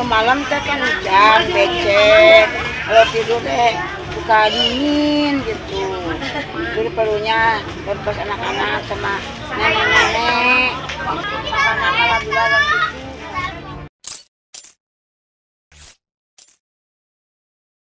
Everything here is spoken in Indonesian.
kalau malam teh kan hujan, becek. Kalau tidur teh suka dingin gitu. Jadi perlunya berpas anak-anak sama nenek-nenek.